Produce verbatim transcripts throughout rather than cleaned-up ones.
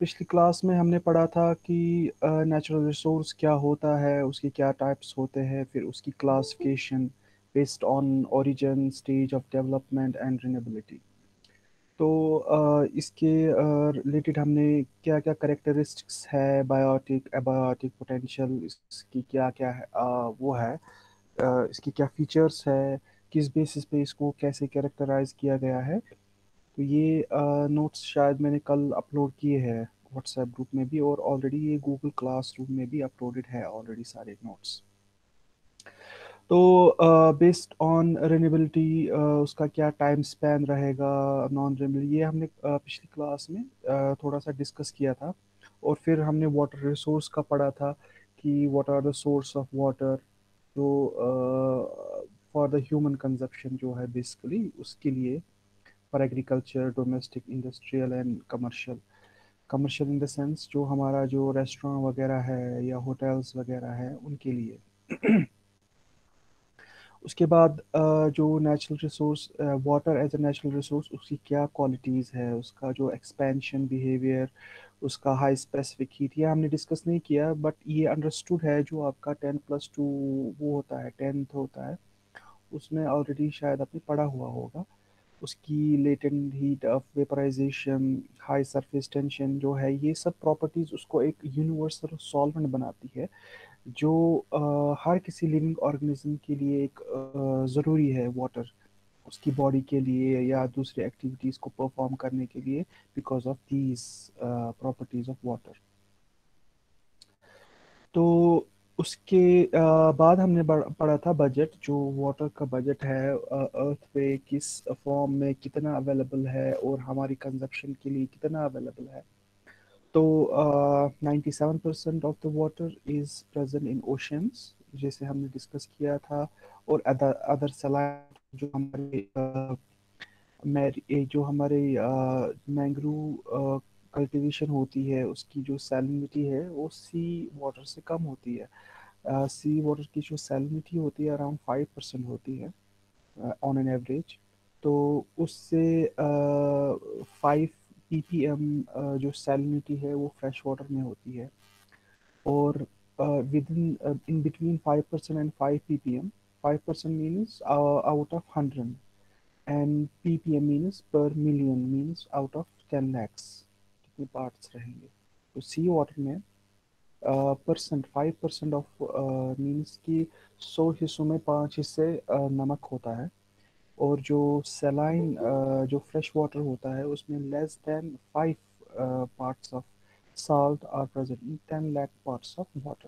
पिछली क्लास में हमने पढ़ा था कि नेचुरल रिसोर्स क्या होता है, उसके क्या टाइप्स होते हैं, फिर उसकी classification based on origin, stage of development and renewability. तो अ, इसके रिलेटेड हमने क्या क्या करेक्टरिस्टिक्स है, बायोटिक एबायोटिक पोटेंशियल, इसकी क्या क्या है, अ, वो है, अ, इसकी क्या फीचर्स है, किस बेसिस पे इसको कैसे कैरेक्टराइज किया गया है। तो ये नोट्स शायद मैंने कल अपलोड किए हैं व्हाट्सएप ग्रुप में भी, और ऑलरेडी ये गूगल क्लासरूम में भी अपलोडेड है ऑलरेडी सारे नोट्स। तो बेस्ड ऑन रेन्यूएबिलिटी उसका क्या टाइम स्पैन रहेगा, नॉन रेन्यूएबल, ये हमने uh, पिछली क्लास में uh, थोड़ा सा डिस्कस किया था। और फिर हमने वाटर रिसोर्स का पढ़ा था कि what are the source of water, जो फॉर द ह्यूमन कंजप्शन जो है बेसिकली उसके लिए, for agriculture, domestic, industrial and commercial. Commercial in the sense जो हमारा जो रेस्टोरेंट वगैरह है या होटल्स वगैरह है उनके लिए। उसके बाद अ, जो natural resource, water as a natural resource, उसकी क्या क्वालिटीज़ है, उसका जो एक्सपेंशन बिहेवियर, उसका हाई स्पेसिफिक हीट, ये हमने डिस्कस नहीं किया, बट ये अंडरस्टूड है। जो आपका टेन प्लस टू वो होता है, टेंथ होता है, उसमें ऑलरेडी शायद आपने पढ़ा हुआ होगा। उसकी latent heat of vaporisation, high surface tension जो है, ये सब प्रॉपर्टीज उसको एक यूनिवर्सल सॉल्वेंट बनाती है, जो अ, हर किसी लिविंग ऑर्गेनिज्म के लिए एक अ, ज़रूरी है वाटर, उसकी बॉडी के लिए या दूसरी एक्टिविटीज़ को परफॉर्म करने के लिए, because of these properties of water. तो उसके अ, बाद हमने बढ़- पढ़ा था बजट, जो वाटर का बजट है अर्थ पे किस फॉर्म में कितना अवेलेबल है और हमारी कंजप्शन के लिए कितना अवेलेबल है। तो ninety seven percent of the water is present in oceans, जैसे हमने डिस्कस किया था। और अदर अदर सलाइड जो हमारे अ, मैर ये जो हमारे मैंग्रोव कल्टीवेशन होती है, उसकी जो सैलिनिटी है वो सी वाटर से कम होती है। सी वाटर की जो सैलिनिटी होती है अराउंड फाइव परसेंट होती है ऑन एन एवरेज। तो उससे फाइव पी पी एम जो सैलिनिटी है वो फ्रेश वाटर में होती है। और within in between five percent and five P P M, five percent means out of hundred, and PPM means per million, means out of ten lakhs कितने parts रहेंगे। तो सी वाटर में percent, five percent of means कि सौ हिस्सों में पाँच हिस्से uh, नमक होता है। और जो सेलाइन जो फ्रेश वाटर होता है उसमें less than five parts of salt are present in ten lakh parts of water।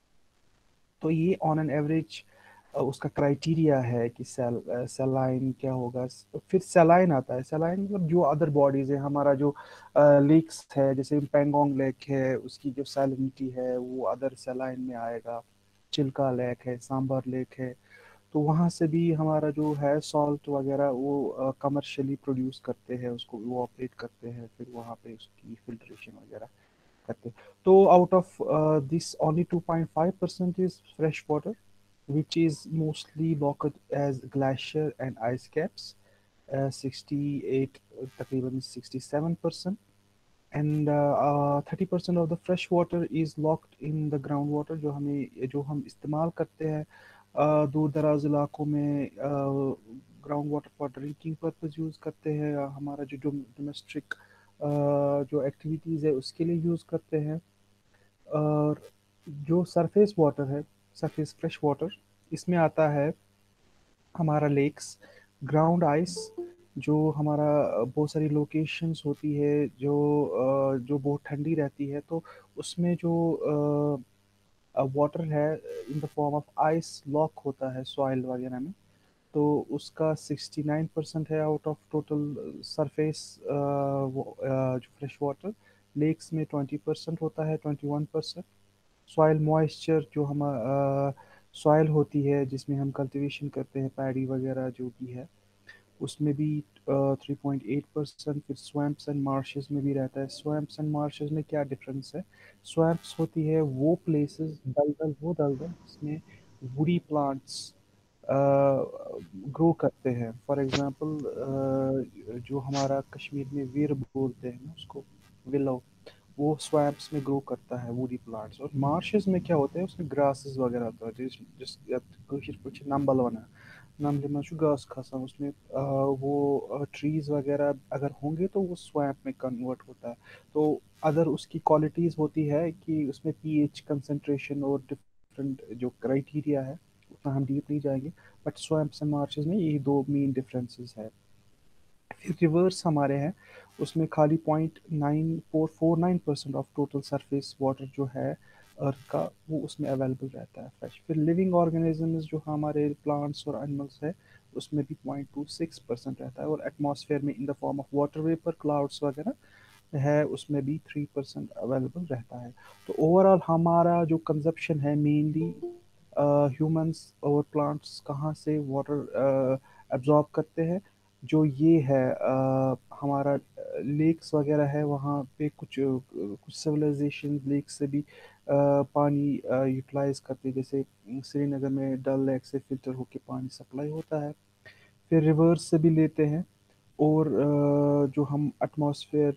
तो ये ऑन एन एवरेज उसका क्राइटेरिया है कि सेल सेलाइन क्या होगा। फिर सेलाइन आता है, सेलाइन मतलब जो अदर बॉडीज है, हमारा जो लेक्स है, जैसे पेंगोंग लेक है, उसकी जो सैलिनिटी है वो अदर सेलाइन में आएगा। चिल्का लेक है, सांबर लेक है, तो वहाँ से भी हमारा जो है सॉल्ट वगैरह वो कमर्शियली प्रोड्यूस करते हैं, उसको वो ऑपरेट करते हैं, फिर वहाँ पे उसकी फिल्ट्रेशन वगैरह करते हैं। तो out of this only two point five percent is fresh water, which is mostly locked as glacier and ice caps, uh, sixty-eight, uh, तकरीबन sixty-seven percent, and uh, uh, thirty percent of the fresh water is locked in the groundwater, जो हमें जो हम इस्तेमाल करते हैं uh, दूर दराज इलाकों में, ground water for drinking purpose use करते हैं, या हमारा जो डोमेस्टिक जो एक्टिविटीज़ है उसके लिए यूज़ करते हैं। और जो सरफेस वाटर है, सरफेस फ्रेश वाटर, इसमें आता है हमारा लेक्स, ग्राउंड आइस, जो हमारा अ, बहुत सारी लोकेशंस होती है जो अ, जो बहुत ठंडी रहती है, तो उसमें जो वाटर है in the form of ice lock होता है सॉइल वगैरह में। तो उसका सिक्सटी नाइन परसेंट है आउट ऑफ टोटल सरफेस जो फ्रेश वाटर। लेक्स में ट्वेंटी परसेंट होता है, twenty one percent. Soil moisture, जो हम सॉइल होती है जिसमें हम कल्टीवेशन करते हैं, पैडी वगैरह जो भी है, उसमें भी थ्री पॉइंट एट परसेंट। फिर स्वैम्प्स एंड मार्शेस में भी रहता है। स्वैम्प्स एंड मार्शेस में क्या डिफरेंस है? स्वैम्प्स होती है वो प्लेसेस, दलदल, वो दलदल जिसमें वुडी प्लांट्स ग्रो करते हैं। फॉर एग्जांपल जो हमारा कश्मीर में वीर बोलते हैं ना उसको, विलो, वो स्वैम्प्स में ग्रो करता है वुडी प्लांट्स। और मार्शेस में क्या होता है, उसमें ग्रासेस वगैरह होता है जिस जिस कशीर पे नंबल वन नंबल में घास खसान उसमें अ, वो ट्रीज वगैरह अगर होंगे तो वो स्वैम्प में कन्वर्ट होता है। तो अदर उसकी क्वालिटीज होती है कि उसमें पीएच कंसंट्रेशन और डिफरेंट जो क्राइटेरिया है, उतना हम डीप नहीं जाएंगे। बट स्वैम्प्स एंड मार्शेस में ये दो मेन डिफरेंसेस है। फिर रिवर्स हमारे हैं, उसमें खाली point nine four four nine percent of total surface water जो है अर्थ का, वो उसमें अवेलेबल रहता है फ्रेश। फिर लिविंग ऑर्गेनिजम्स जो हमारे प्लांट्स और एनिमल्स है, उसमें भी पॉइंट टू सिक्स परसेंट रहता है। और एटमॉस्फेयर में in the form of water vapour clouds वगैरह है, उसमें भी थ्री परसेंट अवेलेबल रहता है। तो ओवरऑल हमारा जो कंजप्शन है मेनली ह्यूमंस और प्लांट्स कहाँ से वाटर एब्जॉर्ब करते हैं, जो ये है अ, हमारा लेक्स वगैरह है, वहाँ पे कुछ अ, कुछ सिविलाइजेशन लेक से भी अ, पानी यूटिलाइज करते हैं। जैसे श्रीनगर में डल लेक से फिल्टर होके पानी सप्लाई होता है। फिर रिवर्स से भी लेते हैं। और अ, जो हम एटमॉस्फेयर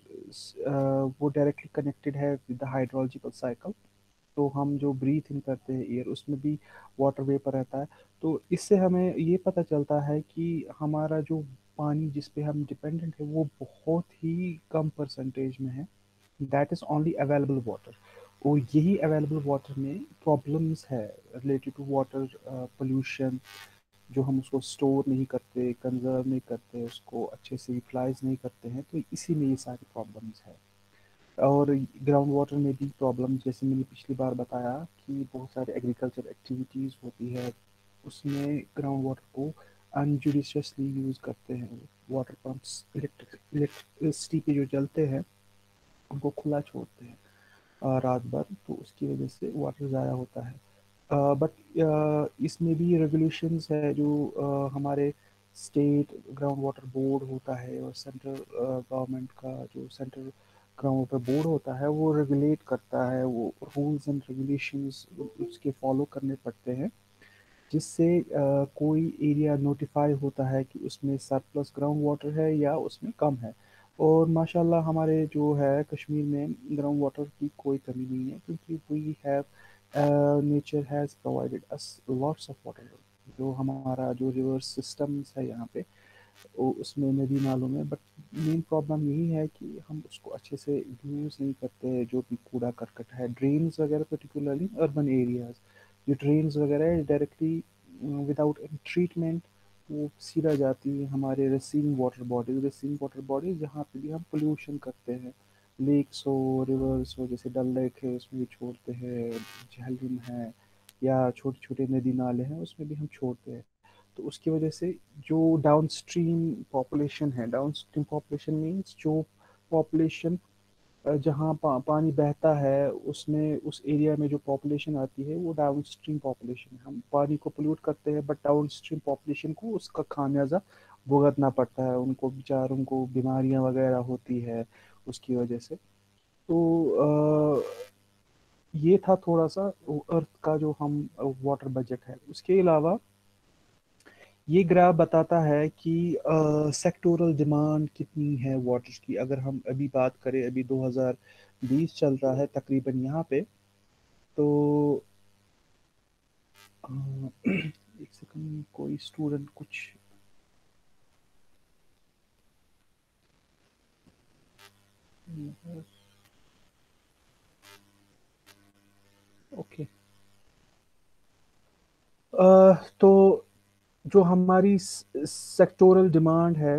वो डायरेक्टली कनेक्टेड है विद द हाइड्रोलॉजिकल साइकिल। तो हम जो ब्रीथ इन करते हैं एयर, उसमें भी वाटर वेपर रहता है। तो इससे हमें ये पता चलता है कि हमारा जो पानी जिस पे हम डिपेंडेंट है वो बहुत ही कम परसेंटेज में है। That is only available water. और यही अवेलेबल वाटर में प्रॉब्लम्स है रिलेटेड टू वाटर पोल्यूशन, जो हम उसको स्टोर नहीं करते, कंजर्व नहीं करते, उसको अच्छे से यूटिलाइज नहीं करते हैं, तो इसी में ये सारी प्रॉब्लम्स है। और ग्राउंड वाटर में भी प्रॉब्लम, जैसे मैंने पिछली बार बताया कि बहुत सारे एग्रीकल्चर एक्टिविटीज़ होती है, उसमें ग्राउंड वाटर को अनजुडिशियसली यूज़ करते हैं। वाटर पम्प्स इलेक्ट्रिक इलेक्ट्रिसिटी पे जो चलते हैं उनको खुला छोड़ते हैं अ, रात भर, तो उसकी वजह से वाटर ज़ाया होता है। बट इसमें भी रेगुलेशंस है जो अ, हमारे स्टेट ग्राउंड वाटर बोर्ड होता है और सेंट्रल गवर्नमेंट का जो सेंट्रल ग्राउंड वाटर बोर्ड होता है, वो रेगुलेट करता है। वो रूल्स एंड रेगुलेशंस उसके फॉलो करने पड़ते हैं, जिससे अ, कोई एरिया नोटिफाई होता है कि उसमें सरप्लस ग्राउंड वाटर है या उसमें कम है। और माशाल्लाह हमारे जो है कश्मीर में ग्राउंड वाटर की कोई कमी नहीं है, क्योंकि we have nature has provided us lots of water. जो हमारा जो रिवर सिस्टम्स है यहाँ पे, वो उसमें नदी नालों में, बट मेन प्रॉब्लम यही है कि हम उसको अच्छे से यूज़ नहीं करते। जो भी कूड़ा करकट है, ड्रेन्स वगैरह, पर्टिकुलरली अर्बन एरियाज, जो ड्रेन्स वगैरह है डायरेक्टली विदाउट एनी ट्रीटमेंट वो सीधा जाती है हमारे receiving water bodies. Receiving water bodies जहाँ पे भी हम पोल्यूशन करते हैं, लेक्स हो, रिवर्स हो, जैसे डल लेक है उसमें भी छोड़ते हैं, झील है, या छोटे छोटे नदी नाले हैं उसमें भी हम छोड़ते हैं। तो उसकी वजह से जो डाउन स्ट्रीम पॉपुलेशन है, डाउन स्ट्रीम पॉपुलेशन मीन्स जो पॉपुलेशन जहाँ पा, पानी बहता है उसमें उस एरिया में जो पॉपुलेशन आती है वो डाउन स्ट्रीम पॉपुलेशन है। हम पानी को पोल्यूट करते हैं, बट डाउन स्ट्रीम पॉपुलेशन को उसका खामियाजा भुगतना पड़ता है, उनको बेचारों को बीमारियां वगैरह होती है उसकी वजह से। तो अ, ये था थोड़ा सा अर्थ का जो हम वाटर बजट है। उसके अलावा ये ग्राफ बताता है कि सेक्टोरल डिमांड कितनी है वाटर की। अगर हम अभी बात करें, अभी दो हज़ार बीस चल रहा है तकरीबन यहाँ पे, तो अ, एक सेकंड, कोई स्टूडेंट कुछ, ओके। तो जो हमारी सेक्टोरल डिमांड है,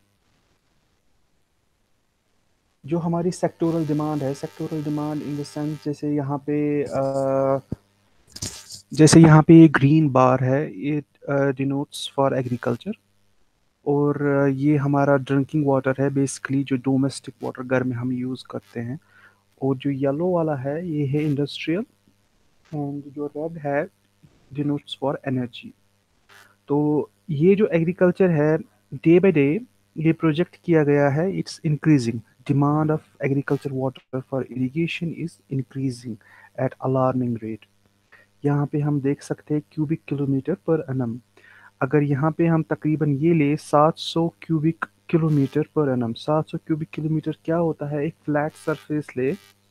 जो हमारी सेक्टोरल डिमांड है, sectoral demand in the sense, जैसे यहाँ पे अ, जैसे यहाँ पे ये ग्रीन बार है, ये डिनोट्स फॉर एग्रीकल्चर। और अ, ये हमारा ड्रिंकिंग वाटर है, बेसिकली जो डोमेस्टिक वाटर घर में हम यूज़ करते हैं। और जो येलो वाला है ये है इंडस्ट्रियल। एंड जो रेड है डिनोट्स फॉर एनर्जी। तो ये जो एग्रीकल्चर है, डे बाय डे ये प्रोजेक्ट किया गया है, it's increasing. Demand of agriculture water for irrigation is increasing at alarming rate. यहाँ पे हम देख सकते हैं क्यूबिक किलोमीटर पर एनम। अगर यहाँ पे हम तकरीबन ये ले सात सौ क्यूबिक किलोमीटर पर एनम, सात सौ क्यूबिक किलोमीटर क्या होता है, एक फ्लैट सरफेस ले,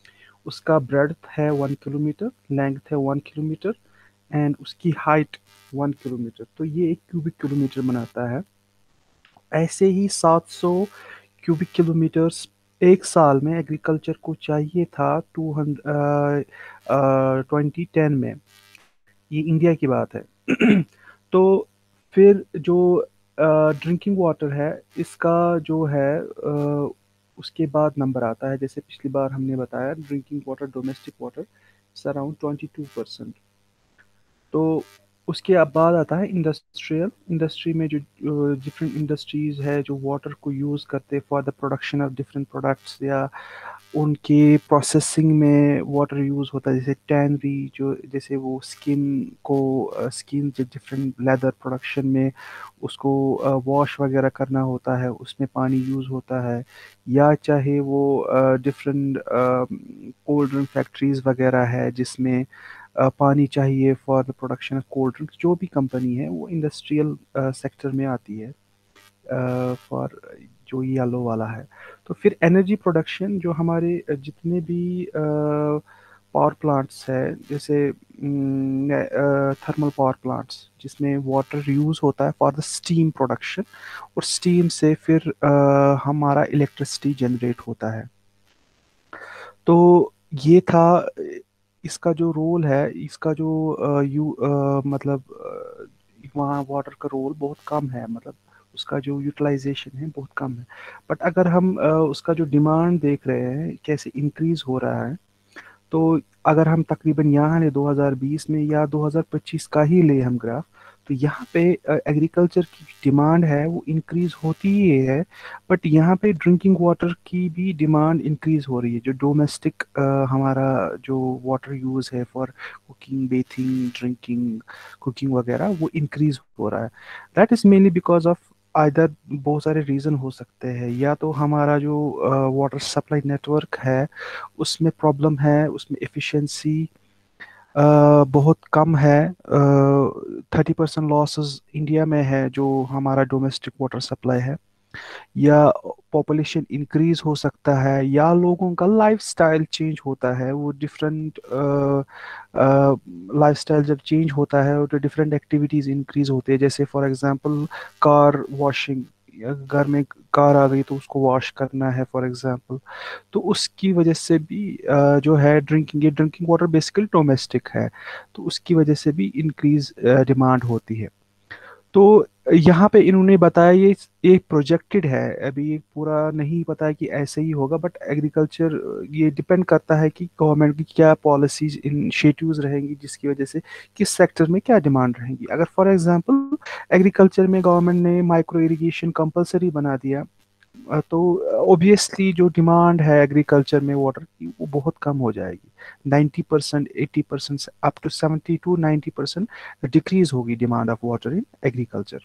उसका ब्रेड्थ है वन किलोमीटर, लेंथ है वन किलोमीटर, एंड उसकी हाइट वन किलोमीटर, तो ये एक क्यूबिक किलोमीटर बनाता है। ऐसे ही सात सौ क्यूबिक किलोमीटर्स एक साल में एग्रीकल्चर को चाहिए था, टू हंड्रेड ट्वेंटी टेन में। ये इंडिया की बात है। तो फिर जो ड्रिंकिंग वाटर है, इसका जो है अ, उसके बाद नंबर आता है, जैसे पिछली बार हमने बताया drinking water, domestic water around twenty two percent. तो उसके अब बाद आता है इंडस्ट्रियल। इंडस्ट्री में जो डिफरेंट इंडस्ट्रीज है जो वाटर को यूज़ करते हैं for the production of different products, या उनके प्रोसेसिंग में वाटर यूज़ होता है, जैसे टैनरी, जो जैसे वो स्किन को स्किन जो डिफरेंट लेदर प्रोडक्शन में उसको वॉश वगैरह करना होता है, उसमें पानी यूज़ होता है। या चाहे वो डिफरेंट कोल्ड ड्रिंक फैक्ट्रीज वगैरह है जिसमें अ, पानी चाहिए for the production of cold drinks, जो भी कंपनी है वो इंडस्ट्रियल सेक्टर में आती है फॉर जो येलो वाला है। तो फिर एनर्जी प्रोडक्शन, जो हमारे अ, जितने भी पावर प्लांट्स है, जैसे थर्मल पावर प्लांट्स जिसमें वाटर यूज़ होता है फॉर द स्टीम प्रोडक्शन, और स्टीम से फिर अ, हमारा इलेक्ट्रिसिटी जनरेट होता है। तो ये था इसका जो रोल है, इसका जो अ, यू अ, मतलब अ, वहाँ वाटर का रोल बहुत कम है, मतलब उसका जो यूटिलाइजेशन है बहुत कम है। बट अगर हम अ, उसका जो डिमांड देख रहे हैं कैसे इंक्रीज हो रहा है, तो अगर हम तकरीबन यहाँ ले दो हज़ार बीस में या दो हज़ार पच्चीस का ही ले हम ग्राफ, तो यहाँ पे एग्रीकल्चर की डिमांड है वो इंक्रीज होती ही है। बट यहाँ पे ड्रिंकिंग वाटर की भी डिमांड इंक्रीज हो रही है, जो डोमेस्टिक हमारा जो वाटर यूज़ है for cooking, bathing, drinking, cooking वगैरह, वो इंक्रीज हो रहा है। That is mainly because of either, बहुत सारे रीज़न हो सकते हैं, या तो हमारा जो वाटर सप्लाई नेटवर्क है उसमें प्रॉब्लम है, उसमें एफिशिएंसी बहुत कम है। थर्टी परसेंट लॉसेस इंडिया में है जो हमारा डोमेस्टिक वाटर सप्लाई है। या पॉपुलेशन इंक्रीज हो सकता है, या लोगों का लाइफस्टाइल चेंज होता है, वो डिफरेंट लाइफस्टाइल जब चेंज होता है तो डिफरेंट एक्टिविटीज इंक्रीज होती है, जैसे फॉर एग्जांपल कार वॉशिंग, घर में कार आ गई तो उसको वॉश करना है फॉर एग्जांपल। तो उसकी वजह से भी अ, जो है ड्रिंकिंग, ये ड्रिंकिंग वाटर बेसिकली डोमेस्टिक है, तो उसकी वजह से भी इंक्रीज डिमांड होती है। तो यहाँ पे इन्होंने बताया ये एक प्रोजेक्टेड है, अभी ये पूरा नहीं पता है कि ऐसे ही होगा, बट एग्रीकल्चर, ये डिपेंड करता है कि गवर्नमेंट की क्या पॉलिसीज इनिशिएटिव्स रहेंगी जिसकी वजह से किस सेक्टर में क्या डिमांड रहेंगी। अगर फॉर एग्जांपल एग्रीकल्चर में गवर्नमेंट ने माइक्रो इरिगेशन कंपलसरी बना दिया, अ, तो ऑब्वियसली जो डिमांड है एग्रीकल्चर में वाटर की वो बहुत कम हो जाएगी। Ninety percent, eighty percent, up to seventy to ninety percent decrease होगी demand of water in agriculture.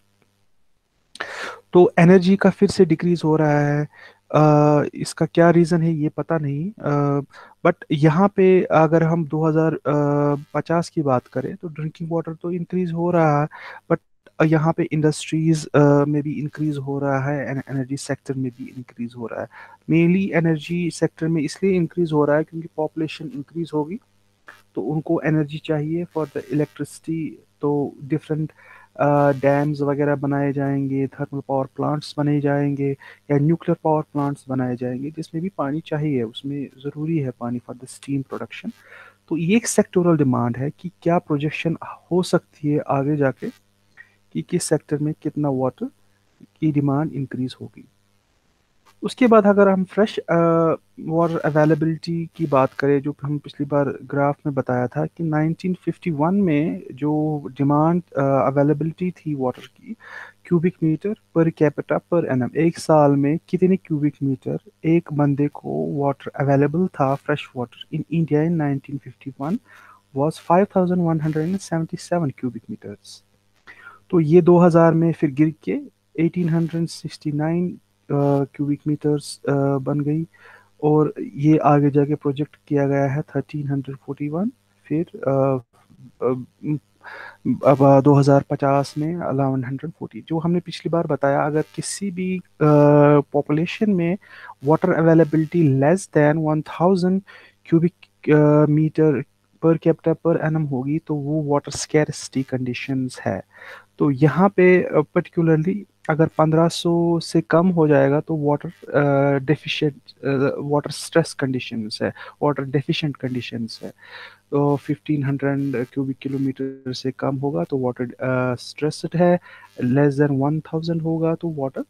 तो एनर्जी का फिर से डिक्रीज हो रहा है। अ, इसका क्या रीज़न है ये पता नहीं, बट यहाँ पे अगर हम दो हज़ार पचास की बात करें तो ड्रिंकिंग वाटर तो इंक्रीज हो रहा है, बट यहाँ पे इंडस्ट्रीज में भी इंक्रीज हो रहा है, एंड एनर्जी सेक्टर में भी इंक्रीज हो रहा है। मेनली एनर्जी सेक्टर में इसलिए इंक्रीज हो रहा है क्योंकि पॉपुलेशन इंक्रीज होगी, तो उनको एनर्जी चाहिए फॉर द इलेक्ट्रिसिटी। तो डिफरेंट डैम्स वगैरह बनाए जाएंगे, थर्मल पावर प्लांट्स बनाए जाएंगे, या न्यूक्लियर पावर प्लांट्स बनाए जाएंगे जिसमें भी पानी चाहिए, उसमें ज़रूरी है पानी फॉर द स्टीम प्रोडक्शन। तो ये एक सेक्टोरल डिमांड है कि क्या प्रोजेक्शन हो सकती है आगे जाके, कि किस सेक्टर में कितना वाटर की डिमांड इंक्रीज होगी। उसके बाद अगर हम फ्रेश वाटर अवेलेबिलिटी की बात करें, जो हम पिछली बार ग्राफ में बताया था कि नाइनटीन फिफ्टी वन में जो डिमांड अवेलेबिलिटी थी वाटर की, cubic metre per capita per annum, एक साल में कितने क्यूबिक मीटर एक बंदे को वाटर अवेलेबल था, fresh water in India in nineteen fifty one was five thousand one hundred seventy seven cubic metres. तो ये दो हज़ार में फिर गिर के eighteen hundred sixty nine cubic metres बन गई, और ये आगे जाके प्रोजेक्ट किया गया है थर्टीन हंड्रेड फोर्टी वन। फिर अ, अ, अब दो हज़ार पचास में इलेवन हंड्रेड फोर्टी, जो हमने पिछली बार बताया, अगर किसी भी पॉपुलेशन में water availability less than one thousand cubic metre per capita per annum होगी तो वो वाटर स्कैरसिटी कंडीशंस है। तो यहाँ पे पर्टिकुलरली अगर पंद्रह सौ से कम हो जाएगा तो water deficient, water stress conditions है, वाटर डेफिशिएंट कंडीशंस है। तो फिफ्टीन हंड्रेड क्यूबिक किलोमीटर से कम होगा तो वाटर स्ट्रेस्ड है। लेस देन वन थाउजेंड होगा तो वाटर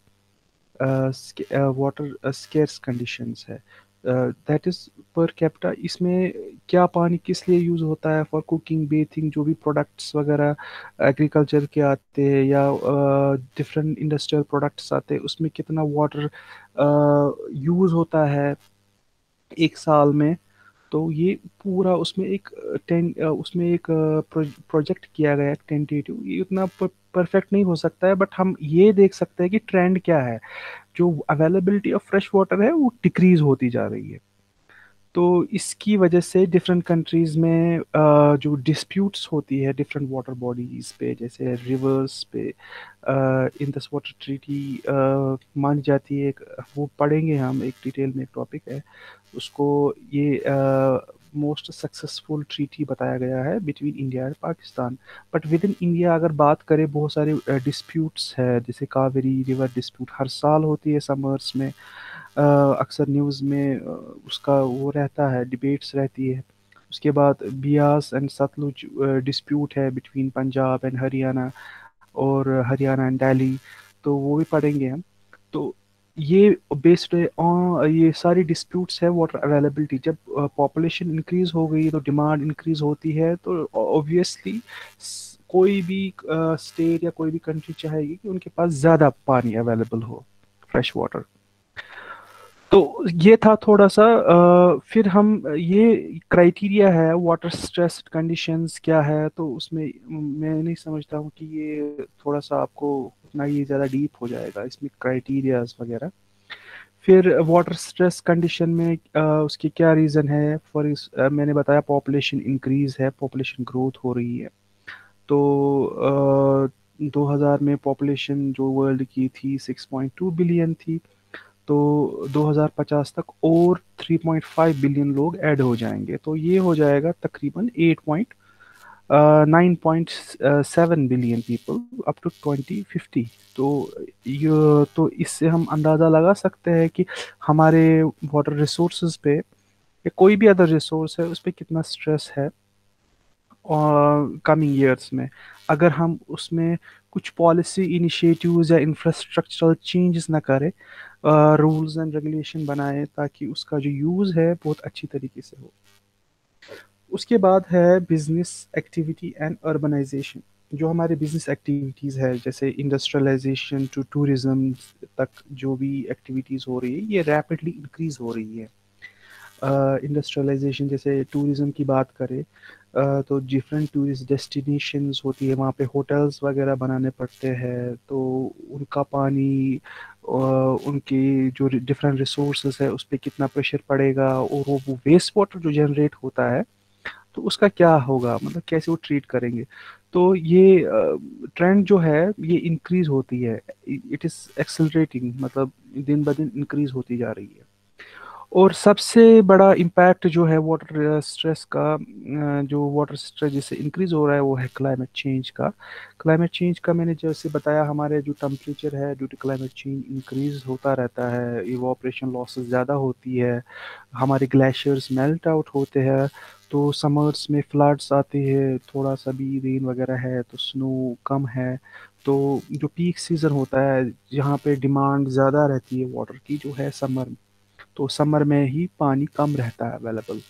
वाटर स्केर्स कंडीशंस है। That is per capita. इसमें क्या पानी किस लिए यूज़ होता है? फॉर कुकिंग, बेथिंग, जो भी प्रोडक्ट्स वगैरह एग्रीकल्चर के आते हैं या डिफरेंट इंडस्ट्रियल प्रोडक्ट्स आते हैं, उसमें कितना वाटर यूज़ होता है एक साल में। तो ये पूरा उसमें एक टेन उसमें एक प्रोजेक्ट किया गया है टेंटेटिव। ये उतना परफेक्ट नहीं हो सकता है, बट हम ये देख सकते हैं कि ट्रेंड क्या है। जो अवेलेबिलिटी ऑफ फ्रेश वाटर है वो डिक्रीज होती जा रही है। तो इसकी वजह से डिफरेंट कंट्रीज में अ, जो डिस्प्यूट्स होती है डिफरेंट वाटर बॉडीज पे, जैसे रिवर्स पे, इन दस वाटर ट्रीटी मानी जाती है एक, वो पढ़ेंगे हम, एक डिटेल में एक टॉपिक है उसको। ये मोस्ट सक्सेसफुल ट्रीटी बताया गया है between India and Pakistan. But within India अगर बात करें, बहुत सारे डिस्प्यूट्स है, जैसे कावेरी रिवर डिस्प्यूट हर साल होती है समर्स में। अ, अक्सर न्यूज़ में अ, उसका वो रहता है, डिबेट्स रहती है। उसके बाद बियास एंड सतलुज डिस्प्यूट है बिटवीन पंजाब एंड हरियाणा, और हरियाणा एंड दिल्ली, तो वो भी पढ़ेंगे हम। तो ये बेस्ड ऑन ये सारी डिस्प्यूट्स है वाटर अवेलेबिलिटी। जब पॉपुलेशन इंक्रीज हो गई तो डिमांड इंक्रीज होती है, तो ऑब्वियसली कोई भी स्टेट या कोई भी कंट्री चाहेगी कि उनके पास ज़्यादा पानी अवेलेबल हो, फ्रेश वाटर। तो ये था थोड़ा सा। अ, फिर हम ये क्राइटेरिया है वाटर स्ट्रेस कंडीशंस क्या है, तो उसमें मैं नहीं समझता हूँ कि ये थोड़ा सा आपको उतना ये ज़्यादा डीप हो जाएगा इसमें क्राइटेरियाज वगैरह। फिर वाटर स्ट्रेस कंडीशन में अ, उसकी क्या रीज़न है? फॉर इस अ, मैंने बताया पॉपुलेशन इंक्रीज है, पॉपुलेशन ग्रोथ हो रही है। तो दो हज़ार में पॉपुलेशन जो वर्ल्ड की थी सिक्स पॉइंट टू बिलियन थी। तो दो हज़ार पचास तक और थ्री पॉइंट फाइव बिलियन लोग ऐड हो जाएंगे, तो ये हो जाएगा तकरीबन eight point nine point seven billion people up to twenty fifty. तो ये तो इससे हम अंदाज़ा लगा सकते हैं कि हमारे वाटर रिसोर्सेज पे या कोई भी अदर रिसोर्स है उस पर कितना स्ट्रेस है कमिंग ईयर्स में। अगर हम उसमें कुछ पॉलिसी इनिशिएटिव्स या इंफ्रास्ट्रक्चरल चेंजेस ना करें, रूल्स एंड रेगुलेशन बनाए ताकि उसका जो यूज़ है बहुत अच्छी तरीके से हो। उसके बाद है बिजनेस एक्टिविटी एंड अर्बनाइजेशन। जो हमारे बिजनेस एक्टिविटीज़ है, जैसे इंडस्ट्रियलाइजेशन टू टूरिज्म तक जो भी एक्टिविटीज़ हो रही है, ये रैपिडली इंक्रीज हो रही है। इंडस्ट्रियलाइजेशन जैसे टूरिज़्म की बात करें, अ, तो डिफरेंट टूरिस्ट डेस्टिनेशंस होती है, वहाँ पे होटल्स वगैरह बनाने पड़ते हैं, तो उनका पानी, अ, उनकी जो डिफरेंट रिसोर्सेज है उस पर कितना प्रेशर पड़ेगा, और वो वेस्ट वाटर जो जनरेट होता है तो उसका क्या होगा, मतलब कैसे वो ट्रीट करेंगे। तो ये ट्रेंड जो है ये इंक्रीज होती है, इट इज़ एक्सेलरेटिंग, मतलब दिन ब दिन इंक्रीज होती जा रही है। और सबसे बड़ा इम्पैक्ट जो है वाटर स्ट्रेस का, अ, जो वाटर स्ट्रेस जिससे इंक्रीज हो रहा है वो है क्लाइमेट चेंज का। क्लाइमेट चेंज का मैंने जैसे बताया, हमारे जो टेम्परेचर है due to climate change increase होता रहता है, इवोपरेशन लॉसेस ज़्यादा होती है, हमारे ग्लेशियर्स मेल्ट आउट होते हैं, तो समर्स में फ्लड्स आते हैं, थोड़ा सा भी रेन वगैरह है तो स्नो कम है। तो जो पीक सीज़न होता है जहाँ पे डिमांड ज़्यादा रहती है वाटर की, जो है समर, तो समर में ही पानी कम रहता है अवेलेबल।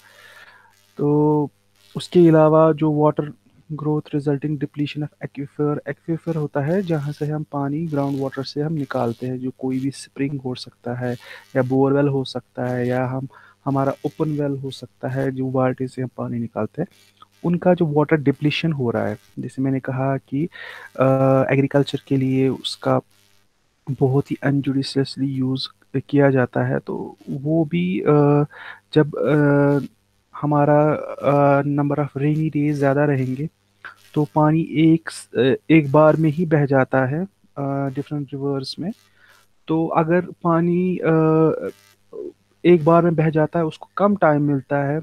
तो उसके अलावा जो water growth resulting depletion of aquifer, aquifer होता है जहाँ से हम पानी ग्राउंड वाटर से हम निकालते हैं, जो कोई भी स्प्रिंग हो सकता है या बोरवेल हो सकता है या हम हमारा ओपन वेल हो सकता है, जो बाल्टी से हम पानी निकालते हैं, उनका जो वाटर डिप्लीशन हो रहा है। जैसे मैंने कहा कि एग्रीकल्चर के लिए उसका बहुत ही अनजुडिशियसली यूज़ किया जाता है, तो वो भी अ, जब अ, हमारा नंबर ऑफ रेनी डेज ज़्यादा रहेंगे तो पानी एक स- एक बार में ही बह जाता है डिफरेंट रिवर्स में। तो अगर पानी अ, एक बार में बह जाता है, उसको कम टाइम मिलता है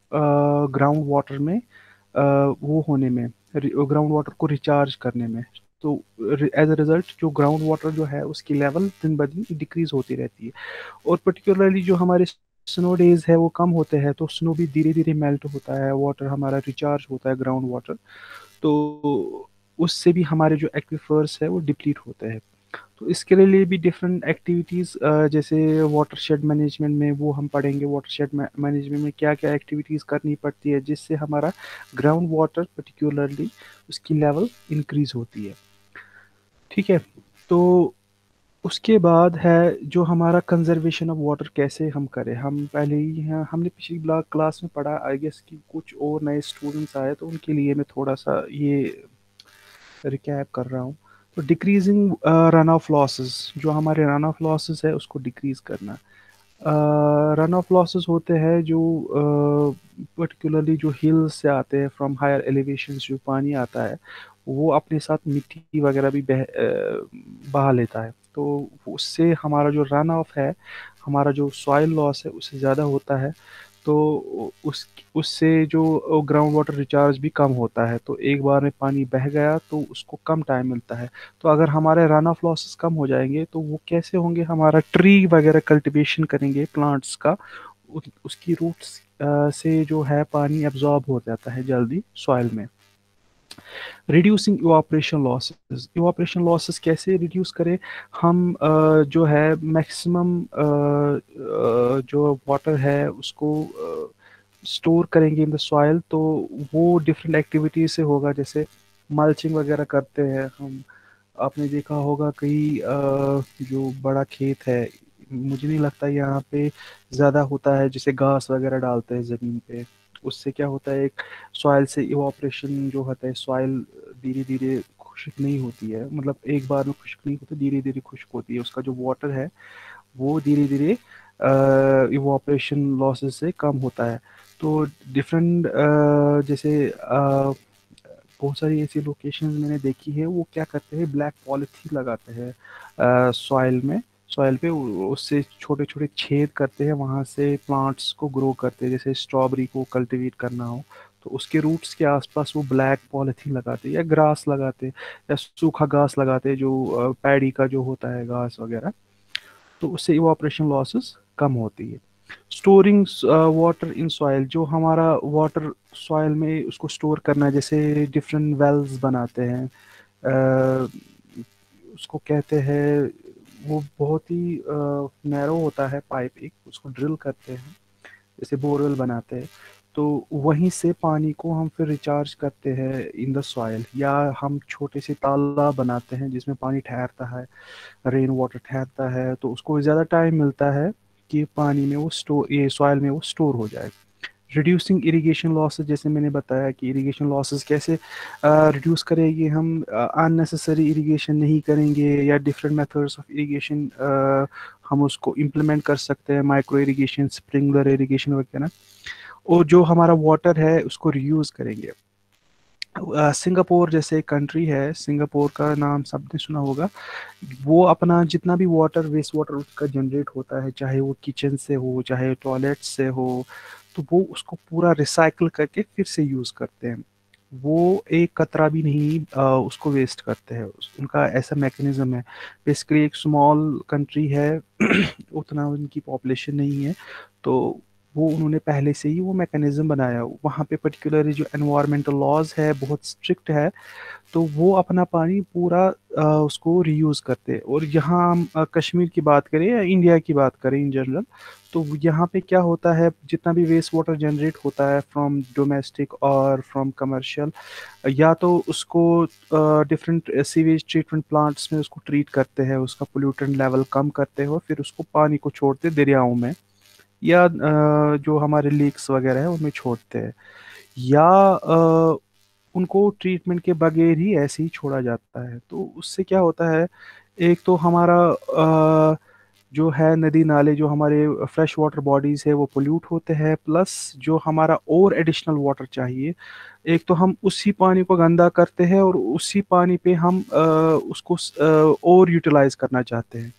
ग्राउंड वाटर में अ, वो होने में, ग्राउंड वाटर को रिचार्ज करने में। तो एज अ रिजल्ट जो ग्राउंड वाटर जो है उसकी लेवल दिन ब दिन डिक्रीज होती रहती है। और पर्टिकुलरली जो हमारे स्नो डेज है वो कम होते हैं, तो स्नो भी धीरे धीरे मेल्ट होता है, वाटर हमारा रिचार्ज होता है ग्राउंड वाटर। तो उससे भी हमारे जो एक्वीफर्स है वो डिप्लीट होते हैं। तो इसके लिए भी डिफरेंट एक्टिविटीज़, जैसे वाटर शेड मैनेजमेंट में वो हम पढ़ेंगे, वाटर शेड मैनेजमेंट में क्या क्या एक्टिविटीज़ करनी पड़ती है जिससे हमारा ग्राउंड वाटर पर्टिकुलरली उसकी लेवल इंक्रीज होती है। ठीक है। तो उसके बाद है जो हमारा कंजर्वेशन ऑफ वाटर कैसे हम करें। हम पहले ही हैं, हमने पिछली ब्लॉक क्लास में पढ़ा, आई गेस कि कुछ और नए स्टूडेंट्स आए तो उनके लिए मैं थोड़ा सा ये रिकैप कर रहा हूँ। तो डिक्रीजिंग रन ऑफ लॉसेस, जो हमारे रन ऑफ लॉसेस है उसको डिक्रीज करना। रन ऑफ लॉसेस होते हैं जो पर्टिकुलरली uh, जो हिल्स से आते हैं, फ्रॉम हायर एलिवेशन जो पानी आता है वो अपने साथ मिट्टी वगैरह भी बह uh, बहा लेता है। तो उससे हमारा जो रन ऑफ है, हमारा जो सॉइल लॉस है उससे ज़्यादा होता है। तो उस उससे जो ग्राउंड वाटर रिचार्ज भी कम होता है। तो एक बार में पानी बह गया तो उसको कम टाइम मिलता है। तो अगर हमारे रन ऑफ लॉसेस कम हो जाएंगे तो वो कैसे होंगे, हमारा ट्री वगैरह कल्टीवेशन करेंगे प्लांट्स का, उ, उसकी रूट्स से जो है पानी एब्जॉर्ब हो जाता है जल्दी सॉइल में। Reducing evaporation losses, evaporation losses कैसे रिड्यूस करें हम, अ, जो है मैक्सिमम जो वाटर है उसको स्टोर करेंगे इन द सॉइल। तो वो डिफरेंट एक्टिविटीज से होगा, जैसे मल्चिंग वगैरह करते हैं हम। आपने देखा होगा कई अ, जो बड़ा खेत है, मुझे नहीं लगता यहाँ पे ज़्यादा होता है, जैसे घास वगैरह डालते हैं ज़मीन पे। उससे क्या होता है, एक सॉइल से इवापोरेशन जो होता है, सॉइल धीरे धीरे खुश्क नहीं होती है, मतलब एक बार में खुश्क नहीं होती, धीरे धीरे खुश्क होती है। उसका जो वाटर है वो धीरे धीरे इवापोरेशन लॉसेस से कम होता है। तो डिफरेंट जैसे अ, बहुत सारी ऐसी लोकेशंस मैंने देखी है, वो क्या करते हैं, ब्लैक पॉलिथीन लगाते हैं सॉइल में, सॉइल पे उ- उससे छोटे छोटे छेद करते हैं, वहाँ से प्लांट्स को ग्रो करते हैं। जैसे स्ट्रॉबेरी को कल्टीवेट करना हो तो उसके रूट्स के आसपास वो ब्लैक पॉलिथीन लगाते हैं, या ग्रास लगाते हैं, या सूखा घास लगाते हैं, जो पैडी का जो होता है घास वगैरह। तो उससे इवापोरेशन लॉसेस कम होती है। स्टोरिंग वाटर इन सॉइल, जो हमारा वाटर सॉइल में उसको स्टोर करना है, जैसे डिफरेंट वेल्स बनाते हैं, अ, उसको कहते हैं, वो बहुत ही नैरो होता है पाइप, एक उसको ड्रिल करते हैं, जैसे बोरवेल बनाते हैं। तो वहीं से पानी को हम फिर रिचार्ज करते हैं इन द सॉइल, या हम छोटे से तालाब बनाते हैं जिसमें पानी ठहरता है, रेन वाटर ठहरता है, तो उसको ज़्यादा टाइम मिलता है कि पानी में वो स्टोर, ये सॉइल में वो स्टोर हो जाए। रिड्यूसिंग इरिगेशन लॉसेस, जैसे मैंने बताया कि इरिगेशन लॉसेस कैसे रिड्यूस करेंगे हम, अननेसेसरी इरिगेशन नहीं करेंगे, या डिफरेंट मेथड्स ऑफ इरिगेशन हम उसको इम्प्लीमेंट कर सकते हैं, माइक्रो इरिगेशन, स्प्रिंगलर इरिगेशन वगैरह। और जो हमारा वाटर है उसको रीयूज़ करेंगे। अ, सिंगापुर जैसे कंट्री है, सिंगापुर का नाम सबने सुना होगा। वो अपना जितना भी वाटर, वेस्ट वाटर उसका जनरेट होता है, चाहे वो किचन से हो चाहे टॉयलेट से हो, तो वो उसको पूरा रिसाइकल करके फिर से यूज़ करते हैं। वो एक कतरा भी नहीं अ, उसको वेस्ट करते हैं। उस- उनका ऐसा मैकेनिज्म है। बेसिकली एक स्मॉल कंट्री है उतना उनकी पॉपुलेशन नहीं है, तो वो उन्होंने पहले से ही वो मैकेनिज्म बनाया। वहाँ पे पर्टिकुलरली जो एनवायरमेंटल लॉज है बहुत स्ट्रिक्ट है, तो वो अपना पानी पूरा अ, उसको रीयूज़ करते हैं। और यहाँ हम अ, कश्मीर की बात करें या इंडिया की बात करें इन जनरल, तो यहाँ पे क्या होता है, जितना भी वेस्ट वाटर जनरेट होता है फ्रॉम डोमेस्टिक और फ्रॉम कमर्शियल, या तो उसको डिफरेंट सीवेज ट्रीटमेंट प्लांट्स में उसको ट्रीट करते हैं, उसका पोल्यूटेंट लेवल कम करते हैं, और फिर उसको पानी को छोड़ते हैं दरियाओं में, या अ, जो हमारे लेक्स वगैरह है उनमें छोड़ते हैं, या अ, उनको ट्रीटमेंट के बगैर ही ऐसे ही छोड़ा जाता है। तो उससे क्या होता है, एक तो हमारा अ, जो है नदी नाले, जो हमारे फ्रेश वाटर बॉडीज़ है वो पोल्यूट होते हैं, प्लस जो हमारा और एडिशनल वाटर चाहिए, एक तो हम उसी पानी को गंदा करते हैं और उसी पानी पे हम अ, उसको स- अ, और यूटिलाइज करना चाहते हैं।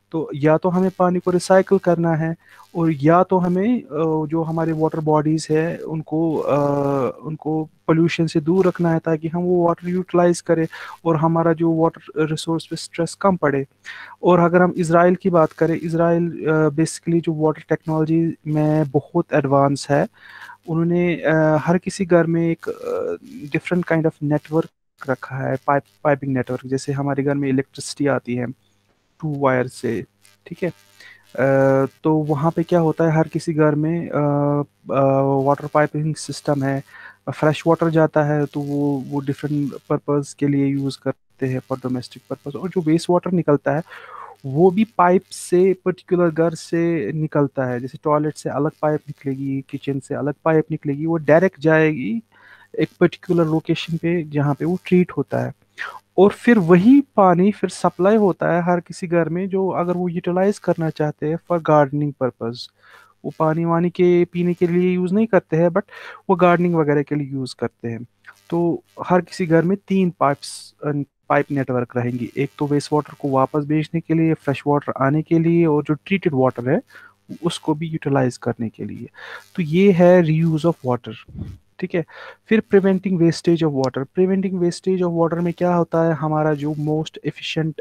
तो या तो हमें पानी को रिसाइकल करना है, और या तो हमें अ, जो हमारे वाटर बॉडीज है उनको अ, उनको पोल्यूशन से दूर रखना है, ताकि हम वो वाटर यूटिलाइज करें और हमारा जो वाटर रिसोर्स पे स्ट्रेस कम पड़े। और अगर हम इसराइल की बात करें, इसराइल बेसिकली जो वाटर टेक्नोलॉजी में बहुत एडवांस है। उन्होंने अ, हर किसी घर में एक डिफरेंट काइंड ऑफ नेटवर्क रखा है, पाइप पाइपिंग नेटवर्क। जैसे हमारे घर में इलेक्ट्रिसिटी आती है टू वायर से, ठीक है। अ, तो वहाँ पे क्या होता है, हर किसी घर में वाटर पाइपिंग सिस्टम है। फ्रेश वाटर जाता है तो वो वो डिफरेंट पर्पस के लिए यूज़ करते हैं, फॉर डोमेस्टिक पर्पस। और जो वेस्ट वाटर निकलता है वो भी पाइप से पर्टिकुलर घर से निकलता है। जैसे टॉयलेट से अलग पाइप निकलेगी, किचन से अलग पाइप निकलेगी, वो डायरेक्ट जाएगी एक पर्टिकुलर लोकेशन पे जहाँ पे वो ट्रीट होता है। और फिर वही पानी फिर सप्लाई होता है हर किसी घर में, जो अगर वो यूटिलाइज करना चाहते हैं फॉर गार्डनिंग पर्पस। वो पानी वानी के पीने के लिए यूज़ नहीं करते हैं, बट वो गार्डनिंग वगैरह के लिए यूज़ करते हैं। तो हर किसी घर में तीन पाइप्स पाइप नेटवर्क रहेंगी। एक तो वेस्ट वाटर को वापस भेजने के लिए, फ्रेश वाटर आने के लिए, और जो ट्रीटेड वाटर है उसको भी यूटिलाइज करने के लिए। तो ये है रीयूज ऑफ वाटर, ठीक है। फिर preventing wastage of water. Preventing wastage of water में क्या होता है, हमारा जो मोस्ट एफिशिएंट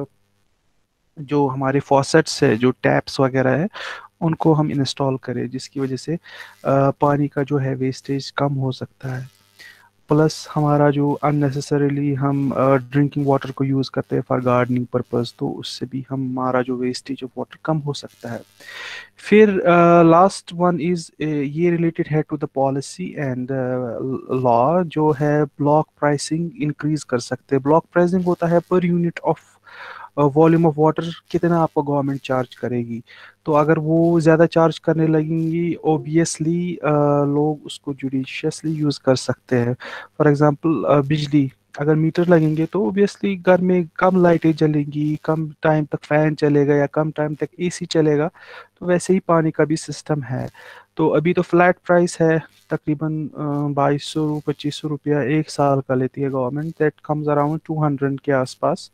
जो हमारे फॉसेट्स है, जो टैप्स वगैरह है, उनको हम इंस्टॉल करें, जिसकी वजह से अ, पानी का जो है वेस्टेज कम हो सकता है। प्लस हमारा जो अननेसेसरीली हम ड्रिंकिंग वाटर को यूज़ करते हैं फॉर गार्डनिंग पर्पस, तो उससे भी हमारा जो वेस्टेज ऑफ वाटर कम हो सकता है। फिर लास्ट वन इज़, ये रिलेटेड है to the policy and law, जो है ब्लॉक प्राइसिंग इंक्रीज कर सकते हैं। ब्लॉक प्राइसिंग होता है per unit of volume of water, कितना आपको गवर्नमेंट चार्ज करेगी। तो अगर वो ज़्यादा चार्ज करने लगेंगी, ओबियसली लोग उसको जुडिशियसली यूज़ कर सकते हैं। फॉर एग्जांपल बिजली, अगर मीटर लगेंगे तो ओबियसली घर में कम लाइटें जलेंगी, कम टाइम तक फैन चलेगा या कम टाइम तक एसी चलेगा। तो वैसे ही पानी का भी सिस्टम है। तो अभी तो फ्लैट प्राइस है, तकरीबन बाईस सौ पच्चीस सौ रुपया एक साल का लेती है government, that comes around two hundred के आसपास,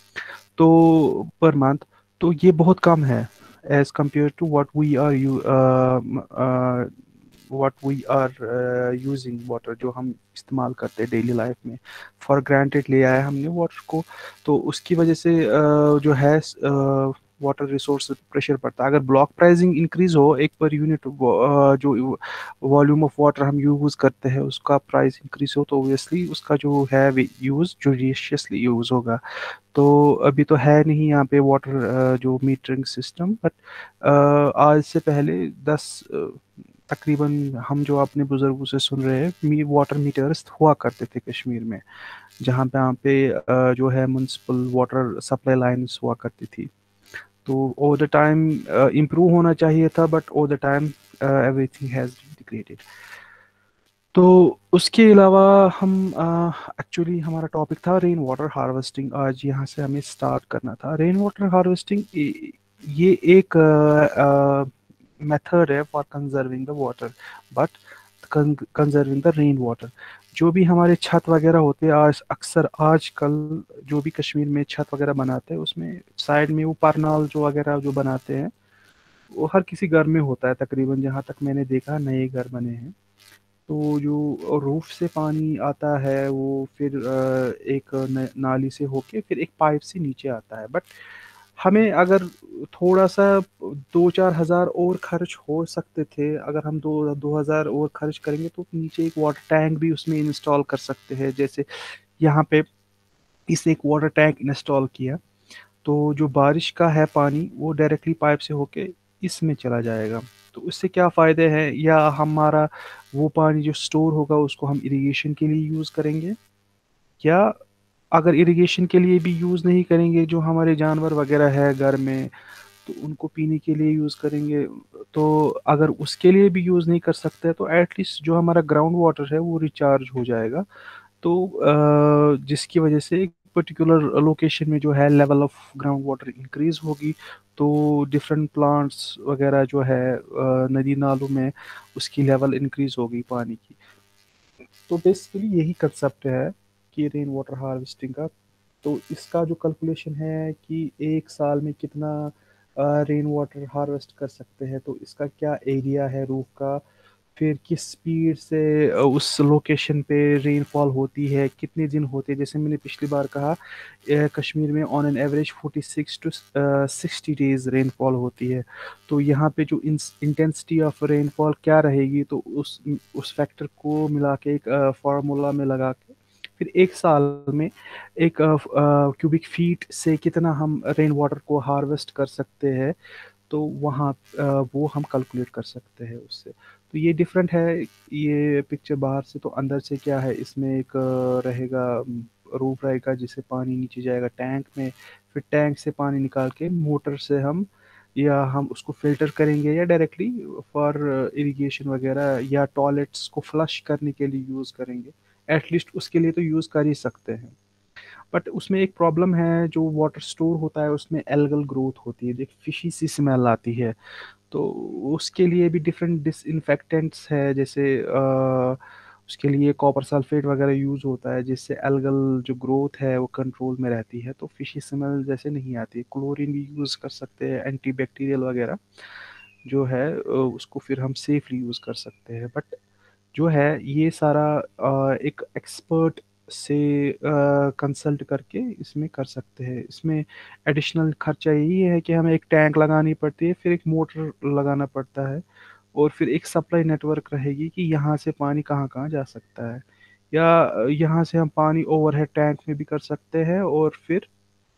तो पर मंथ। तो ये बहुत कम है as compare to what we are you what we are using water, जो हम इस्तेमाल करते हैं डेली लाइफ में। फॉर ग्रांटेड ले आया हमने वाटर को, तो उसकी वजह से uh, जो है वाटर रिसोर्स प्रेशर पड़ता है। अगर ब्लॉक प्राइसिंग इंक्रीज हो, एक पर यूनिट जो वॉल्यूम ऑफ वाटर हम यूज करते हैं उसका प्राइस इंक्रीज हो, तो ऑब्वियसली उसका जो है यूज जुडिशियसली यूज होगा। तो अभी तो है नहीं यहाँ पे वाटर जो मीटरिंग सिस्टम, बट आज से पहले दस अ, तकरीबन हम जो अपने बुजुर्गों से सुन रहे हैं, मी वाटर मीटर्स हुआ करते थे कश्मीर में, जहाँ पे यहाँ पे अ, जो है म्युनिसिपल वाटर सप्लाई लाइन्स हुआ करती थी। तो ओवर द टाइम इम्प्रूव होना चाहिए था, but over the time everything has degraded. तो उसके अलावा हम एक्चुअली हमारा टॉपिक था रेन वाटर हार्वेस्टिंग, आज यहाँ से हमें स्टार्ट करना था। रेन वाटर हार्वेस्टिंग ये एक मेथड है for conserving the water, but conserving the rain water. जो भी हमारे छत वगैरह होते हैं, आज अक्सर आजकल जो भी कश्मीर में छत वगैरह बनाते हैं, उसमें साइड में वो परनाल जो वगैरह जो बनाते हैं, वो हर किसी घर में होता है तकरीबन, जहाँ तक मैंने देखा नए घर बने हैं। तो जो रूफ से पानी आता है वो फिर अ, एक न- नाली से होके फिर एक पाइप से नीचे आता है। बट हमें अगर थोड़ा सा दो चार हजार और खर्च हो सकते थे, अगर हम दो दो हजार और खर्च करेंगे तो नीचे एक वाटर टैंक भी उसमें इंस्टॉल कर सकते हैं। जैसे यहाँ पे इस एक वाटर टैंक इंस्टॉल किया, तो जो बारिश का है पानी वो डायरेक्टली पाइप से होके इसमें चला जाएगा। तो उससे क्या फ़ायदे हैं, या हमारा वो पानी जो स्टोर होगा उसको हम इरिगेशन के लिए यूज़ करेंगे, या अगर इरिगेशन के लिए भी यूज़ नहीं करेंगे, जो हमारे जानवर वगैरह है घर में, तो उनको पीने के लिए यूज़ करेंगे। तो अगर उसके लिए भी यूज़ नहीं कर सकते तो एटलीस्ट जो हमारा ग्राउंड वाटर है वो रिचार्ज हो जाएगा। तो अ, जिसकी वजह से एक पर्टिकुलर लोकेशन में जो है level of ground water increase होगी। तो डिफरेंट प्लांट्स वगैरह जो है अ, नदी नालों में, उसकी लेवल इंक्रीज होगी पानी की। तो बेसिकली यही कंसेप्ट है कि रेन वाटर हार्वेस्टिंग का। तो इसका जो कैलकुलेशन है कि एक साल में कितना रेन वाटर हार्वेस्ट कर सकते हैं, तो इसका क्या एरिया है रूफ का, फिर किस स्पीड से अ, उस लोकेशन पे रेनफॉल होती है, कितने दिन होते हैं। जैसे मैंने पिछली बार कहा, अ, कश्मीर में on an average forty six to sixty days rainfall होती है। तो यहाँ पे जो इंटेंसिटी ऑफ रेनफॉल क्या रहेगी, तो उस उस फैक्टर को मिला के एक फार्मूला में लगा के फिर एक साल में एक क्यूबिक फीट से कितना हम रेन वाटर को हार्वेस्ट कर सकते हैं, तो वहाँ अ, वो हम कैलकुलेट कर सकते हैं उससे। तो ये डिफरेंट है, ये पिक्चर बाहर से। तो अंदर से क्या है, इसमें एक अ, रहेगा, रूफ रहेगा जिससे पानी नीचे जाएगा टैंक में। फिर टैंक से पानी निकाल के मोटर से हम, या हम उसको फिल्टर करेंगे या डायरेक्टली फॉर इरिगेशन वगैरह या टॉयलेट्स को फ्लश करने के लिए यूज़ करेंगे। एटलीस्ट उसके लिए तो यूज़ कर ही सकते हैं। बट उसमें एक प्रॉब्लम है, जो वाटर स्टोर होता है उसमें एल्गल ग्रोथ होती है, एक फिशी सी स्मेल आती है। तो उसके लिए भी डिफरेंट डिसइंफेक्टेंट्स है, जैसे अ, उसके लिए कॉपर सल्फेट वगैरह यूज़ होता है, जिससे एल्गल जो ग्रोथ है वो कंट्रोल में रहती है, तो फिशी स्मेल जैसे नहीं आती। क्लोरीन भी यूज़ कर सकते हैं, एंटी बैक्टीरियल वगैरह जो है अ, उसको फिर हम सेफली यूज़ कर सकते हैं। बट जो है ये सारा अ, एक एक्सपर्ट से कंसल्ट करके इसमें कर सकते हैं। इसमें एडिशनल खर्चा यही है कि हमें एक टैंक लगानी पड़ती है, फिर एक मोटर लगाना पड़ता है, और फिर एक सप्लाई नेटवर्क रहेगी कि यहाँ से पानी कहाँ कहाँ जा सकता है, या अ, यहाँ से हम पानी ओवरहेड टैंक में भी कर सकते हैं, और फिर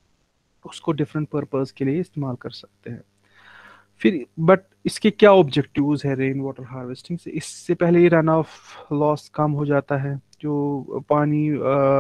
उसको डिफरेंट पर्पस के लिए इस्तेमाल कर सकते हैं। फिर बट इसके क्या ऑब्जेक्टिव्स है रेन वाटर हार्वेस्टिंग से, इससे पहले ही रन ऑफ लॉस कम हो जाता है, जो पानी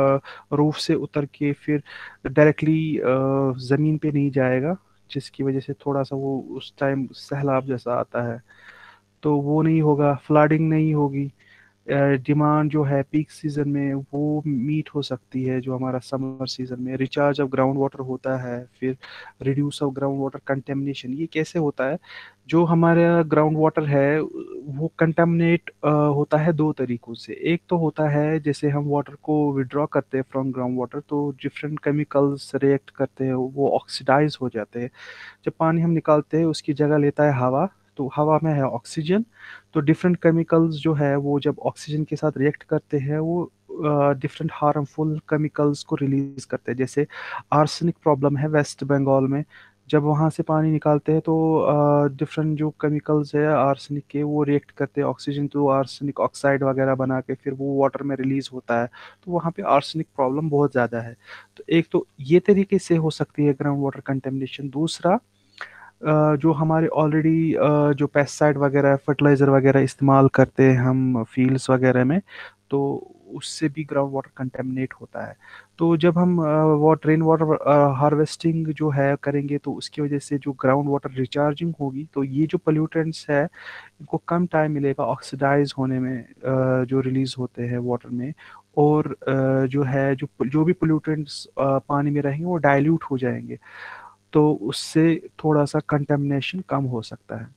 रूफ से उतर के फिर डायरेक्टली ज़मीन पे नहीं जाएगा, जिसकी वजह से थोड़ा सा वो उस टाइम सैलाब जैसा आता है, तो वो नहीं होगा, फ्लडिंग नहीं होगी। डिमांड जो है पीक सीजन में वो मीट हो सकती है, जो हमारा समर सीजन में रिचार्ज ऑफ ग्राउंड वाटर होता है, फिर reduce of ground water contamination. ये कैसे होता है, जो हमारा ग्राउंड वाटर है वो कंटेमिनेट होता है दो तरीकों से। एक तो होता है जैसे हम वाटर को विड्रॉ करते हैं फ्रॉम ग्राउंड वाटर, तो डिफरेंट केमिकल्स रिएक्ट करते हैं, वो ऑक्सीडाइज हो जाते हैं। जब पानी हम निकालते हैं उसकी जगह लेता है हवा, तो हवा में है ऑक्सीजन, तो डिफरेंट केमिकल्स जो है वो जब ऑक्सीजन के साथ रिएक्ट करते हैं वो डिफरेंट हार्मफुल केमिकल्स को रिलीज करते हैं। जैसे आर्सेनिक प्रॉब्लम है वेस्ट बंगाल में, जब वहाँ से पानी निकालते हैं तो डिफरेंट जो केमिकल्स है आर्सेनिक के वो रिएक्ट करते हैं ऑक्सीजन, तो आर्सेनिक ऑक्साइड वगैरह बना के फिर वो वाटर में रिलीज होता है। तो वहाँ पे आर्सेनिक प्रॉब्लम बहुत ज़्यादा है। तो एक तो ये तरीके से हो सकती है ग्राउंड वाटर कंटेमिनेशन। दूसरा, अ, जो हमारे ऑलरेडी जो पेस्टिसाइड वगैरह फर्टिलाइज़र वगैरह इस्तेमाल करते हैं हम फील्ड्स वगैरह में, तो उससे भी ग्राउंड वाटर कंटेमिनेट होता है। तो जब हम वाटर रेन वाटर हार्वेस्टिंग जो है करेंगे, तो उसकी वजह से जो ग्राउंड वाटर रिचार्जिंग होगी, तो ये जो पोल्यूटेंट्स है इनको कम टाइम मिलेगा ऑक्सीडाइज होने में, अ, जो रिलीज होते हैं वाटर में। और अ, जो है जो जो भी पोल्यूटेंट्स पानी में रहेंगे वो डाइल्यूट हो जाएंगे, तो उससे थोड़ा सा कंटेमिनेशन कम हो सकता है।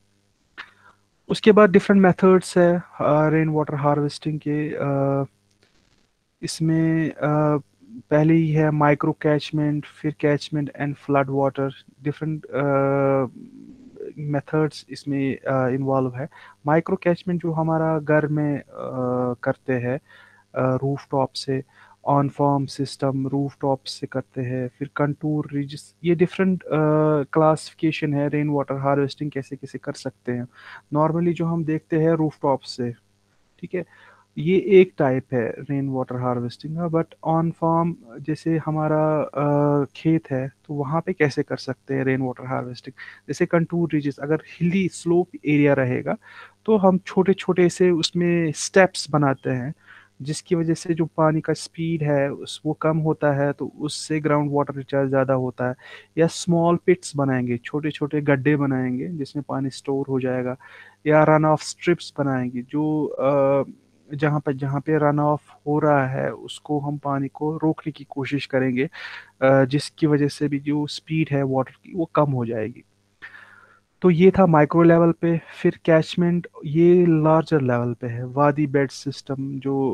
उसके बाद डिफरेंट मेथड्स है रेन वाटर हार्वेस्टिंग के। अ, इसमें अ, पहले ही है माइक्रो कैचमेंट, फिर catchment and flood water. Different methods इसमें इन्वॉल्व है। माइक्रो कैचमेंट जो हमारा घर में अ, करते हैं रूफ टॉप से, on farm system roof top से करते हैं, फिर कंटूर रिजिस, ये डिफरेंट क्लासिफिकेशन है रेन वाटर हार्वेस्टिंग कैसे कैसे कर सकते हैं। नॉर्मली जो हम देखते हैं रूफ टॉप से, ठीक है, ये एक टाइप है रेन वाटर हार्वेस्टिंग का। बट ऑन फार्म जैसे हमारा अ, खेत है, तो वहाँ पे कैसे कर सकते हैं रेन वाटर हार्वेस्टिंग। जैसे कंटूर रीजेस, अगर हिली स्लोप एरिया रहेगा, तो हम छोटे छोटे से उसमें स्टेप्स बनाते हैं, जिसकी वजह से जो पानी का स्पीड है उस वो कम होता है, तो उससे ग्राउंड वाटर रिचार्ज ज़्यादा होता है। या स्मॉल पिट्स बनाएंगे, छोटे छोटे गड्ढे बनाएंगे जिसमें पानी स्टोर हो जाएगा, या रन ऑफ स्ट्रिप्स बनाएंगे, जो अ, जहाँ पर जहाँ पे रन ऑफ हो रहा है उसको हम पानी को रोकने की कोशिश करेंगे, अ, जिसकी वजह से भी जो स्पीड है वाटर की वो कम हो जाएगी। तो ये था माइक्रो लेवल पे। फिर कैचमेंट ये लार्जर लेवल पे है, वादी बेड सिस्टम जो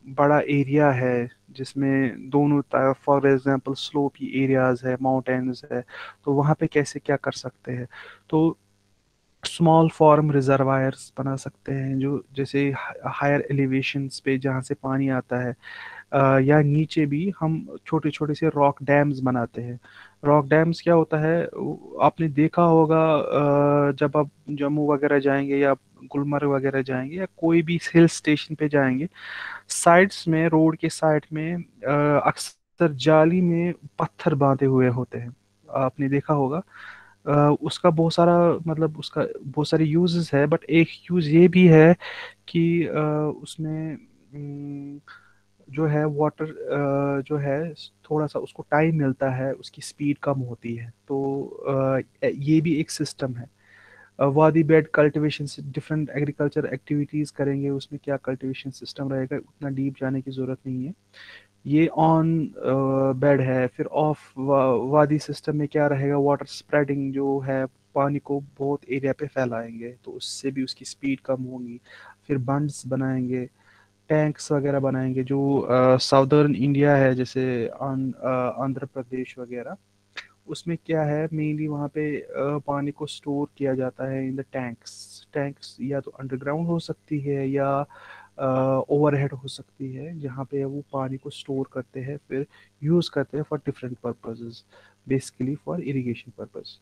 बड़ा एरिया है जिसमें दोनों तरफ फॉर एग्जांपल स्लोपी एरियाज है, माउंटेन्स है, तो वहाँ पे कैसे क्या कर सकते हैं। तो स्मॉल फॉर्म रिजर्वायर्स बना सकते हैं जो जैसे हायर एलिवेशंस पे जहाँ से पानी आता है, अ, या नीचे भी हम छोटे छोटे से रॉक डैम्स बनाते हैं। रॉक डैम्स क्या होता है, वो आपने देखा होगा, अ, जब आप जम्मू वगैरह जाएंगे या गुलमर्ग वगैरह जाएंगे या कोई भी हिल स्टेशन पे जाएंगे, साइड्स में, रोड के साइड में अ, अक्सर जाली में पत्थर बांधे हुए होते हैं। आपने देखा होगा। अ, उसका बहुत सारा, मतलब उसका बहुत सारे यूजेस है, बट एक यूज ये भी है कि अ, उसमें हम्म, जो है वाटर जो है, थोड़ा सा उसको टाइम मिलता है, उसकी स्पीड कम होती है, तो अ, ये भी एक सिस्टम है। अ, वादी बेड कल्टीवेशन से डिफरेंट एग्रीकल्चर एक्टिविटीज करेंगे, उसमें क्या कल्टीवेशन सिस्टम रहेगा, उतना डीप जाने की जरूरत नहीं है। ये ऑन बेड है। फिर ऑफ वादी सिस्टम में क्या रहेगा, वाटर स्प्रेडिंग जो है, पानी को बहुत एरिया पे फैलाएंगे, तो उससे भी उसकी स्पीड कम होगी। फिर बंड्स बनाएंगे, टैंक्स वगैरह बनाएंगे, जो साउदर्न इंडिया है जैसे आन- अ, आंध्र प्रदेश वगैरह, उसमें क्या है मेनली वहाँ पे अ, पानी को स्टोर किया जाता है इन द टैंक्स। टैंक्स या तो अंडरग्राउंड हो सकती है या ओवरहेड हो सकती है, जहाँ पे वो पानी को स्टोर करते हैं, फिर यूज़ करते हैं for different purposes, basically for irrigation purpose.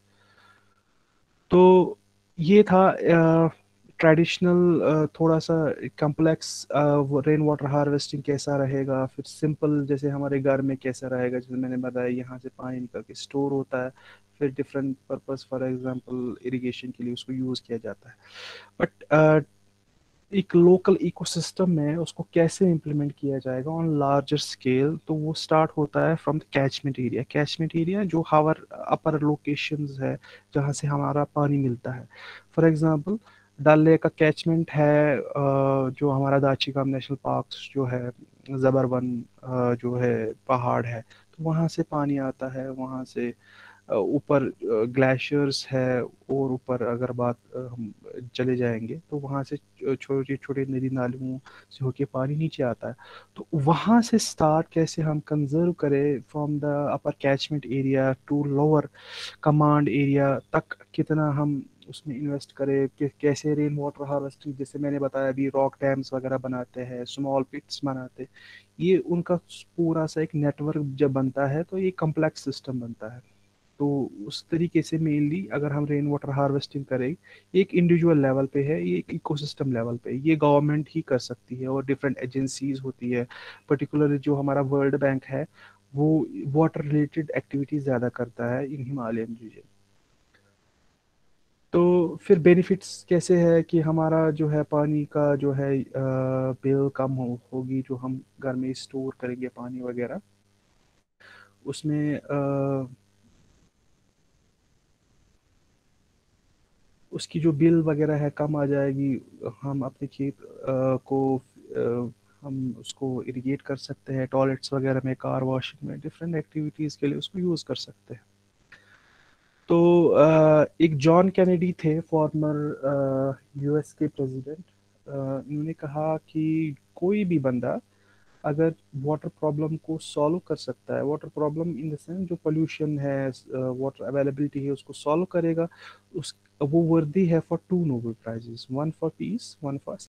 तो ये था ट्रेडिशनल, थोड़ा सा कम्प्लेक्स रेन वाटर हार्वेस्टिंग कैसा रहेगा, फिर सिंपल जैसे हमारे घर में कैसा रहेगा, जैसे मैंने बताया यहाँ से पानी निकल के स्टोर होता है, फिर different purpose for example irrigation के लिए उसको यूज़ किया जाता है। बट एक लोकल इकोसिस्टम में उसको कैसे इम्प्लीमेंट किया जाएगा ऑन लार्जर स्केल, तो वो स्टार्ट होता है from the catchment area. Catchment area जो हवर अपर लोकेशंस है, जहाँ से हमारा पानी मिलता है। फॉर एग्जांपल डल लेक का कैचमेंट है, अ, जो हमारा दाची गाम नेशनल पार्क जो है, जबरवन अ, जो है पहाड़ है, तो वहाँ से पानी आता है, वहाँ से अ, ऊपर ग्लेशियर्स है, और ऊपर अगर बात अ, हम चले जाएंगे तो वहाँ से छोटे छोटे नदी नालों से होके पानी नीचे आता है। तो वहाँ से स्टार्ट कैसे हम कंजर्व करें from the upper catchment area to lower command area तक, कितना हम उसमें इन्वेस्ट करें, कि कैसे रेन वाटर हार्वेस्टिंग, जैसे मैंने बताया अभी, रॉक डैम्स वगैरह बनाते हैं, स्मॉल पिट्स बनाते हैं, ये उनका पूरा सा एक नेटवर्क जब बनता है तो ये कम्प्लेक्स सिस्टम बनता है। तो उस तरीके से मेनली अगर हम रेन वाटर हार्वेस्टिंग करें, एक इंडिविजुअल लेवल पे है, ये एक इकोसिस्टम लेवल पे है, ये गवर्नमेंट ही कर सकती है और डिफरेंट एजेंसीज होती है। पर्टिकुलरली जो हमारा वर्ल्ड बैंक है, वो वाटर रिलेटेड एक्टिविटीज ज़्यादा करता है इन हिमालयन रीजन। तो फिर बेनिफिट्स कैसे है कि हमारा जो है पानी का जो है बिल कम हो होगी, जो हम घर में स्टोर करेंगे पानी वगैरह, उसमें अ, उसकी जो बिल वगैरह है कम आ जाएगी। हम अपने खेत अ, को अ, हम उसको इरिगेट कर सकते हैं, टॉयलेट्स वगैरह में, कार वॉशिंग में, डिफरेंट एक्टिविटीज़ के लिए उसको यूज़ कर सकते हैं। तो अ, एक जॉन कैनेडी थे, फॉर्मर यूएस के प्रेसिडेंट। उन्होंने कहा कि कोई भी बंदा अगर वाटर प्रॉब्लम को सॉल्व कर सकता है, water problem in the sense जो पोल्यूशन है, वाटर अवेलेबिलिटी है, उसको सॉल्व करेगा, उस वो वर्दी है for two Nobel prizes, one for peace, one for